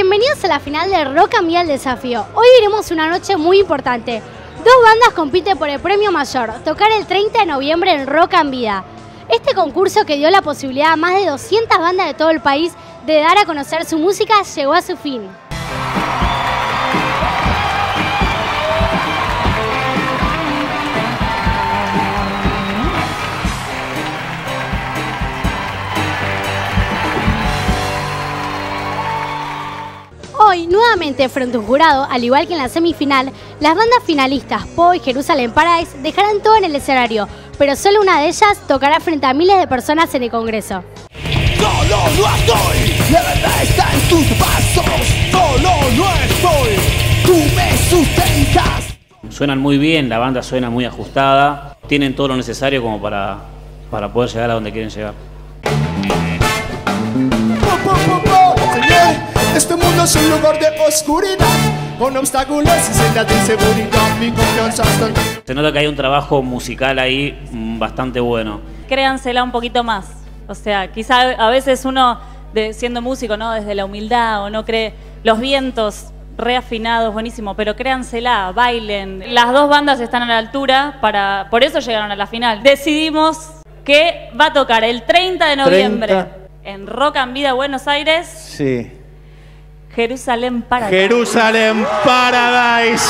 Bienvenidos a la final de Rock en Vida El Desafío. Hoy veremos una noche muy importante. Dos bandas compiten por el premio mayor, tocar el 30 de noviembre en Rock en Vida. Este concurso que dio la posibilidad a más de 200 bandas de todo el país de dar a conocer su música llegó a su fin. Hoy, nuevamente frente a un jurado, al igual que en la semifinal, las bandas finalistas Po y Jerusalén Paradise dejarán todo en el escenario, pero solo una de ellas tocará frente a miles de personas en el Congreso. Solo no estoy, la verdad está en tus pasos. Solo no estoy, tú me sustentas. Suenan muy bien, la banda suena muy ajustada, tienen todo lo necesario como para poder llegar a donde quieren llegar. Este mundo es un lugar de oscuridad, con obstáculos y sendas de inseguridad. Mi confianza está en ti. Se nota que hay un trabajo musical ahí bastante bueno. Créansela un poquito más. O sea, quizá a veces uno, siendo músico, ¿no? Desde la humildad o no cree los vientos reafinados, buenísimo, pero créansela, bailen. Las dos bandas están a la altura, por eso llegaron a la final. Decidimos que va a tocar el 30 de noviembre en Rock en Vida Buenos Aires. Sí. Jerusalén Paradise. Jerusalén Paradise.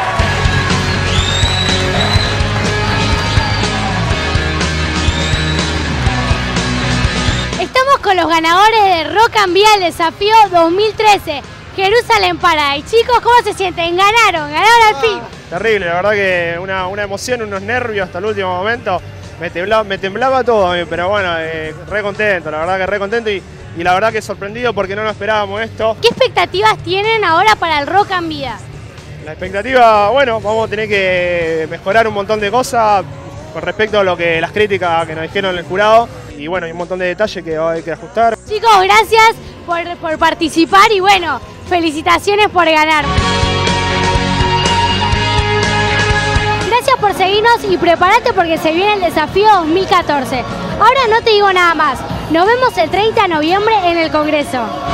Estamos con los ganadores de Rock en Vida El Desafío 2013, Jerusalén Paradise. Chicos, ¿cómo se sienten? Ganaron al fin. Terrible, la verdad que una emoción, unos nervios hasta el último momento. Me temblaba todo a mí, pero bueno, re contento, la verdad que re contento y la verdad que sorprendido porque no nos esperábamos esto. ¿Qué expectativas tienen ahora para el Rock en Vida? La expectativa, bueno, vamos a tener que mejorar un montón de cosas con respecto a lo que las críticas que nos dijeron el jurado y bueno, hay un montón de detalles que hay que ajustar. Chicos, gracias por participar y bueno, felicitaciones por ganar. Gracias por seguirnos y prepárate porque se viene el desafío 2014. Ahora no te digo nada más. Nos vemos el 30 de noviembre en el Congreso.